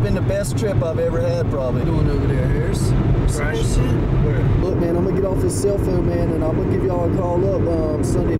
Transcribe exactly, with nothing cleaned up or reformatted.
been the best trip I've ever had, probably. Doing over there, Harris. Crash shit? Where? Look, man, I'm gonna get off this cell phone, man, and I'm gonna give y'all a call up um, Sunday.